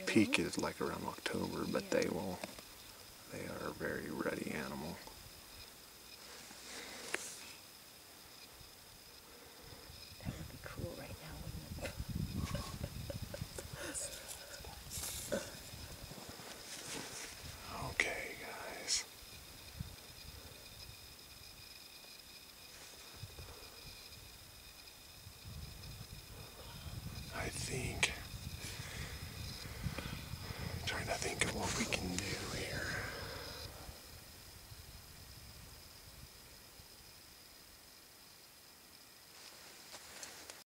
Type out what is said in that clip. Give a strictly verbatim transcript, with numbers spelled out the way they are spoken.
peak is like around October, but yeah. they will, they are a very ruddy animal. That would be cool right now, wouldn't it? Okay, guys. I think